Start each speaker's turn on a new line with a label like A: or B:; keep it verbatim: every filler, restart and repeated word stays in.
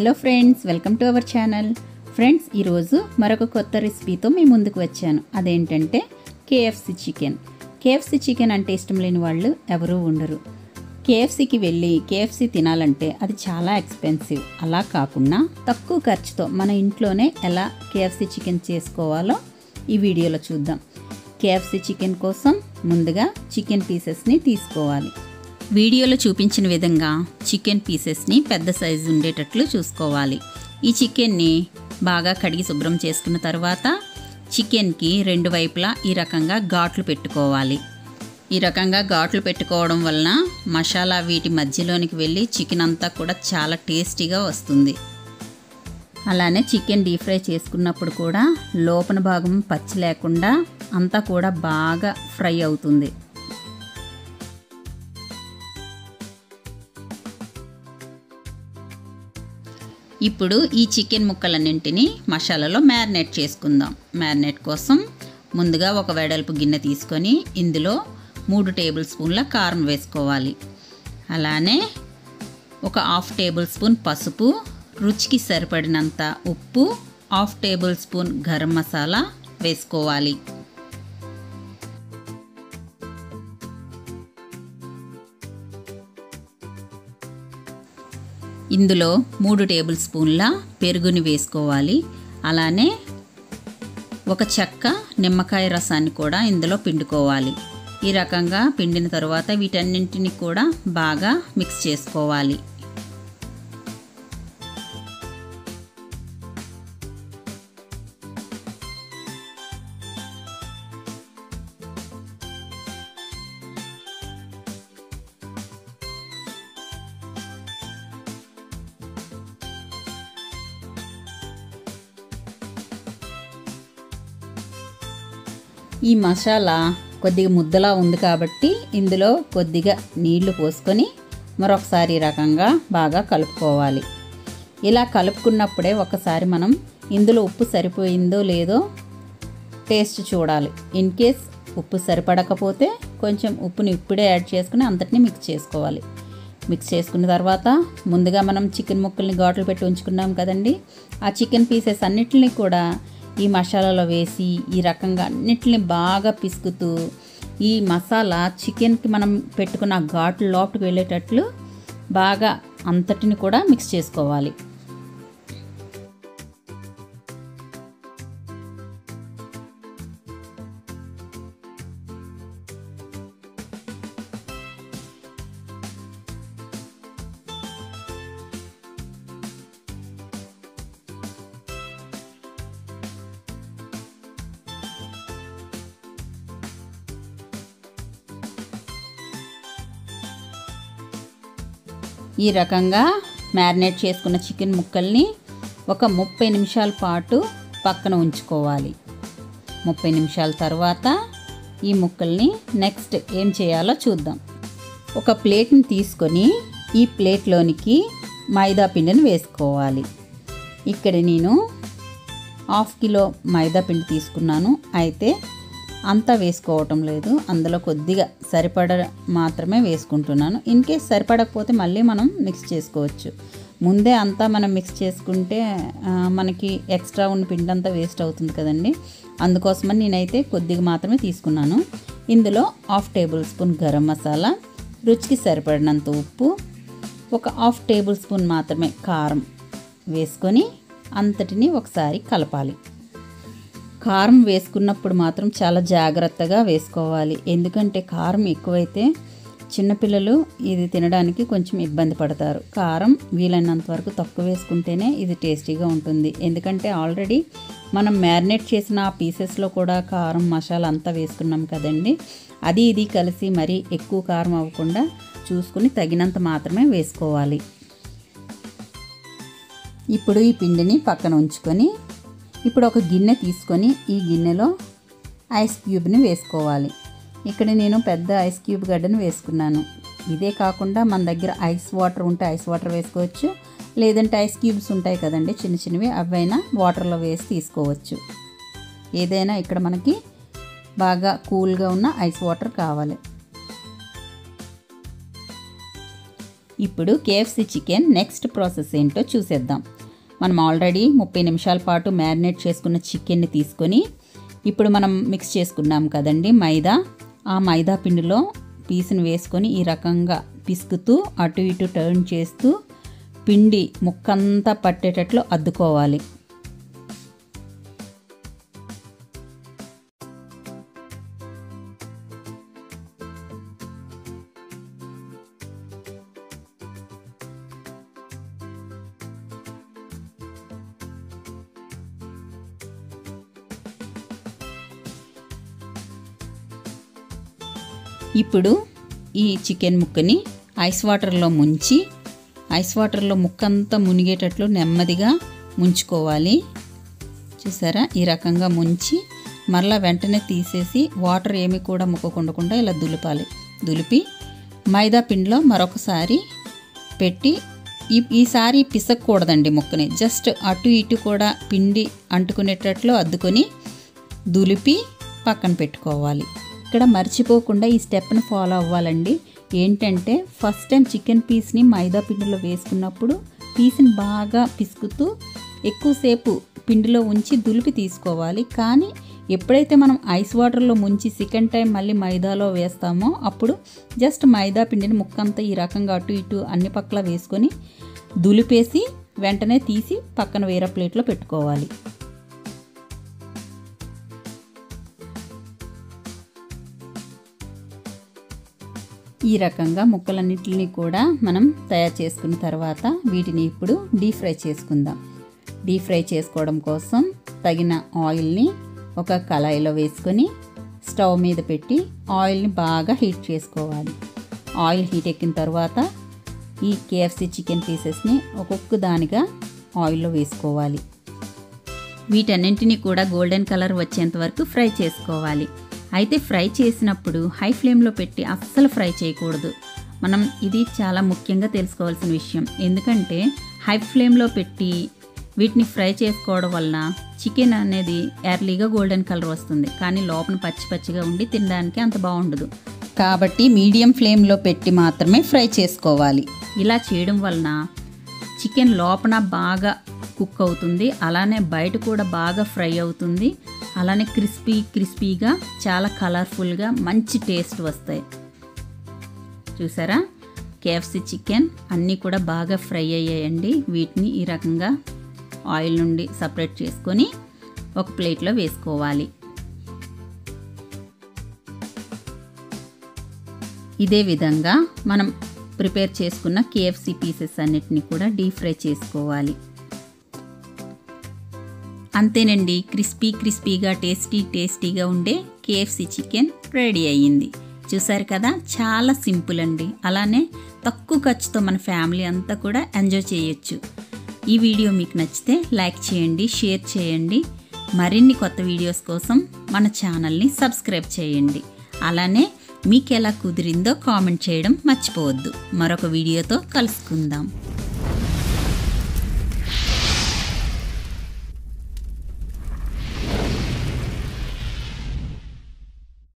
A: Hello friends, welcome to our channel. Friends, ఈరోజు మరొక కొత్త రెసిపీతో మీ ముందుకు వచ్చాను. అదేంటంటే కేఎఫ్సి చికెన్. కేఎఫ్సి చికెన్ అంటే ఇష్టం లేని వాళ్ళు ఎవరూ ఉండరు. కేఎఫ్సికి వెళ్ళి కేఎఫ్సి తినాలంటే అది చాలా ఎక్స్పెన్సివ్. అలా కాకుండా తక్కువ ఖర్చుతో మన ఇంట్లోనే ఎలా కేఎఫ్సి చికెన్ చేసుకోవాలో ఈ వీడియోలో చూద్దాం. కేఎఫ్సి చికెన్ కోసం ముందుగా చికెన్ పీసెస్ని తీసుకోవాలి. వీడియోలో చూపించిన విధంగా చికెన్ పీసెస్ని పెద్ద సైజు ఉండేటట్లు చూసుకోవాలి. ఈ చికెన్ని బాగా కడిగి శుభ్రం చేసుకున్న తర్వాత చికెన్కి రెండు వైపులా ఈ రకంగా ఘాట్లు పెట్టుకోవాలి. ఈ రకంగా ఘాట్లు పెట్టుకోవడం వలన మసాలా వీటి మధ్యలోనికి వెళ్ళి చికెన్ అంతా కూడా చాలా టేస్టీగా వస్తుంది. అలానే చికెన్ డీప్ ఫ్రై చేసుకున్నప్పుడు కూడా లోపల భాగం పచ్చి లేకుండా అంతా కూడా బాగా ఫ్రై అవుతుంది. ఇప్పుడు ఈ చికెన్ ముక్కలన్నింటినీ మసాలాలో మ్యారినేట్ చేసుకుందాం. మ్యారినేట్ కోసం ముందుగా ఒక వెడల్పు గిన్నె తీసుకొని ఇందులో మూడు టేబుల్ స్పూన్ల కారం వేసుకోవాలి. అలానే ఒక హాఫ్ టేబుల్ స్పూన్ పసుపు, రుచికి సరిపడినంత ఉప్పు, half tablespoon garam masala వేసుకోవాలి. ఇందులో మూడు టేబుల్ స్పూన్ల పెరుగుని వేసుకోవాలి. అలానే ఒక చెక్క నిమ్మకాయ రసాన్ని కూడా ఇందులో పిండుకోవాలి. ఈ రకంగా పిండిన తర్వాత వీటన్నింటిని కూడా బాగా మిక్స్ చేసుకోవాలి. ఈ మసాలా కొద్దిగా ముద్దలా ఉంది కాబట్టి ఇందులో కొద్దిగా నీళ్లు పోసుకొని మరొకసారి ఈ రకంగా బాగా కలుపుకోవాలి. ఇలా కలుపుకున్నప్పుడే ఒకసారి మనం ఇందులో ఉప్పు సరిపోయిందో లేదో టేస్ట్ చూడాలి. ఇన్ కేస్ ఉప్పు సరిపడకపోతే కొంచెం ఉప్పుని ఇప్పుడే యాడ్ చేసుకుని అంతటిని మిక్స్ చేసుకోవాలి. మిక్స్ చేసుకున్న తర్వాత ముందుగా మనం చికెన్ ముక్కల్ని ఘాట్లు పెట్టి ఉంచుకున్నాం కదండి, ఆ చికెన్ పీసెస్ అన్నిటిని కూడా ఈ మసాలాలో వేసి ఈ రకంగా అన్నిటిని బాగా పిసుకుతూ ఈ మసాలా చికెన్కి మనం పెట్టుకున్న ఘాట్లు లోపలికి వెళ్ళేటట్లు బాగా అంతటిని కూడా మిక్స్ చేసుకోవాలి. ఈ రకంగా మ్యారినేట్ చేసుకున్న చికెన్ ముక్కల్ని ఒక ముప్పై నిమిషాల పాటు పక్కన ఉంచుకోవాలి. ముప్పై నిమిషాల తర్వాత ఈ ముక్కల్ని నెక్స్ట్ ఏం చేయాలో చూద్దాం. ఒక ప్లేట్ని తీసుకొని ఈ ప్లేట్లోనికి మైదా పిండిని వేసుకోవాలి. ఇక్కడ నేను హాఫ్ కిలో మైదా పిండి తీసుకున్నాను. అయితే అంతా వేసుకోవటం లేదు, అందులో కొద్దిగా సరిపడ మాత్రమే వేసుకుంటున్నాను. ఇన్ కేస్ సరిపడకపోతే మళ్ళీ మనం మిక్స్ చేసుకోవచ్చు. ముందే అంతా మనం మిక్స్ చేసుకుంటే మనకి ఎక్స్ట్రా ఉన్న పిండి అంతా వేస్ట్ అవుతుంది కదండి. అందుకోసమని నేనైతే కొద్దిగా మాత్రమే తీసుకున్నాను. ఇందులో half tablespoon garam masala, రుచికి సరిపడినంత ఉప్పు, ఒక హాఫ్ టేబుల్ స్పూన్ మాత్రమే కారం వేసుకొని అంతటిని ఒకసారి కలపాలి. కారం వేసుకున్నప్పుడు మాత్రం చాలా జాగ్రత్తగా వేసుకోవాలి. ఎందుకంటే కారం ఎక్కువైతే చిన్నపిల్లలు ఇది తినడానికి కొంచెం ఇబ్బంది పడతారు. కారం వీలైనంత వరకు తక్కువ వేసుకుంటేనే ఇది టేస్టీగా ఉంటుంది. ఎందుకంటే ఆల్రెడీ మనం మ్యారినేట్ చేసిన ఆ పీసెస్లో కూడా కారం మసాలా అంతా వేసుకున్నాం కదండి. అది ఇది కలిసి మరీ ఎక్కువ కారం అవ్వకుండా చూసుకుని తగినంత మాత్రమే వేసుకోవాలి. ఇప్పుడు ఈ పిండిని పక్కన ఉంచుకొని ఇప్పుడు ఒక గిన్నె తీసుకొని ఈ గిన్నెలో ఐస్ క్యూబ్ని వేసుకోవాలి. ఇక్కడ నేను పెద్ద ఐస్ క్యూబ్ గడ్డను వేసుకున్నాను. ఇదే కాకుండా మన దగ్గర ఐస్ వాటర్ ఉంటే ఐస్ వాటర్ వేసుకోవచ్చు, లేదంటే ఐస్ క్యూబ్స్ ఉంటాయి కదండి చిన్న చిన్నవి, అవైనా వాటర్లో వేసి తీసుకోవచ్చు. ఏదైనా ఇక్కడ మనకి బాగా కూల్గా ఉన్న ఐస్ వాటర్ కావాలి. ఇప్పుడు కేఎఫ్సి చికెన్ నెక్స్ట్ ప్రాసెస్ ఏంటో చూసేద్దాం. మనం ఆల్రెడీ ముప్పై నిమిషాల పాటు మ్యారినేట్ చేసుకున్న చికెన్ని తీసుకొని ఇప్పుడు మనం మిక్స్ చేసుకున్నాం కదండి మైదా, ఆ మైదా పిండిలో పీస్ని వేసుకొని ఈ రకంగా పిసుకుతూ అటు ఇటు టర్న్ చేస్తూ పిండి ముక్కంతా పట్టేటట్లు అద్దుకోవాలి. ఇప్పుడు ఈ చికెన్ ముక్కని ఐస్ వాటర్లో ముంచి ఐస్ వాటర్లో ముక్కంతా మునిగేటట్లు నెమ్మదిగా ముంచుకోవాలి. చూసారా, ఈ రకంగా ముంచి మరలా వెంటనే తీసేసి వాటర్ ఏమి కూడా ముక్కకుండకుండా ఇలా దులపాలి. దులిపి మైదా పిండిలో మరొకసారి పెట్టి ఈ ఈసారి పిసక్కూడదండి ముక్కని, జస్ట్ అటు ఇటు కూడా పిండి అంటుకునేటట్లు అద్దుకొని దులిపి పక్కన పెట్టుకోవాలి. ఇక్కడ మర్చిపోకుండా ఈ స్టెప్ని ఫాలో అవ్వాలండి. ఏంటంటే ఫస్ట్ టైం చికెన్ పీస్ని మైదా పిండిలో వేసుకున్నప్పుడు పీస్ని బాగా పిసుకుతూ ఎక్కువసేపు పిండిలో ఉంచి దులిపి తీసుకోవాలి. కానీ ఎప్పుడైతే మనం ఐస్ వాటర్లో ముంచి సెకండ్ టైం మళ్ళీ మైదాలో వేస్తామో అప్పుడు జస్ట్ మైదా పిండిని ముక్కంతా ఈ రకంగా అటు ఇటు అన్ని పక్కల వేసుకొని దులిపేసి వెంటనే తీసి పక్కన వేరే ప్లేట్లో పెట్టుకోవాలి. ఈ రకంగా ముక్కలన్నిటిని కూడా మనం తయారు చేసుకున్న తర్వాత వీటిని ఇప్పుడు డీప్ ఫ్రై చేసుకుందాం. డీప్ ఫ్రై చేసుకోవడం కోసం తగిన ఆయిల్ని ఒక కళాయిలో వేసుకొని స్టవ్ మీద పెట్టి ఆయిల్ని బాగా హీట్ చేసుకోవాలి. ఆయిల్ హీట్ ఎక్కిన తర్వాత ఈ కేఎఫ్సి చికెన్ పీసెస్ని ఒక్కొక్క దానిగా ఆయిల్లో వేసుకోవాలి. వీటన్నింటినీ కూడా గోల్డెన్ కలర్ వచ్చేంత వరకు ఫ్రై చేసుకోవాలి. అయితే ఫ్రై చేసినప్పుడు హై ఫ్లేమ్లో పెట్టి అస్సలు ఫ్రై చేయకూడదు. మనం ఇది చాలా ముఖ్యంగా తెలుసుకోవాల్సిన విషయం. ఎందుకంటే హై ఫ్లేమ్లో పెట్టి వీటిని ఫ్రై చేసుకోవడం వలన చికెన్ అనేది ఎర్లీగా గోల్డెన్ కలర్ వస్తుంది, కానీ లోపల పచ్చి పచ్చిగా ఉండి తినడానికి అంత బాగుండదు. కాబట్టి మీడియం ఫ్లేమ్లో పెట్టి మాత్రమే ఫ్రై చేసుకోవాలి. ఇలా చేయడం వలన చికెన్ లోపల బాగా కుక్ అవుతుంది, అలానే బయట కూడా బాగా ఫ్రై అవుతుంది, అలానే క్రిస్పీ క్రిస్పీగా చాలా కలర్ఫుల్గా మంచి టేస్ట్ వస్తాయి. చూసారా, కేఎఫ్సి చికెన్ అన్నీ కూడా బాగా ఫ్రై అయ్యాయండి. వీటిని ఈ రకంగా ఆయిల్ నుండి సపరేట్ చేసుకొని ఒక ప్లేట్లో వేసుకోవాలి. ఇదే విధంగా మనం ప్రిపేర్ చేసుకున్న కేఎఫ్సి పీసెస్ అన్నిటిని కూడా డీప్ ఫ్రై చేసుకోవాలి. అంతేనండి, క్రిస్పీ క్రిస్పీగా టేస్టీ టేస్టీగా ఉండే కేఎఫ్సి చికెన్ రెడీ అయ్యింది. చూసారు కదా, చాలా సింపుల్ అండి. అలానే తక్కువ ఖర్చుతో మన ఫ్యామిలీ అంతా కూడా ఎంజాయ్ చేయొచ్చు. ఈ వీడియో మీకు నచ్చితే లైక్ చేయండి, షేర్ చేయండి. మరిన్ని కొత్త వీడియోస్ కోసం మన ఛానల్ని సబ్స్క్రైబ్ చేయండి. అలానే మీకు ఎలా కుదిరిందో కామెంట్ చేయడం మర్చిపోవద్దు. మరొక వీడియోతో కలుసుకుందాం.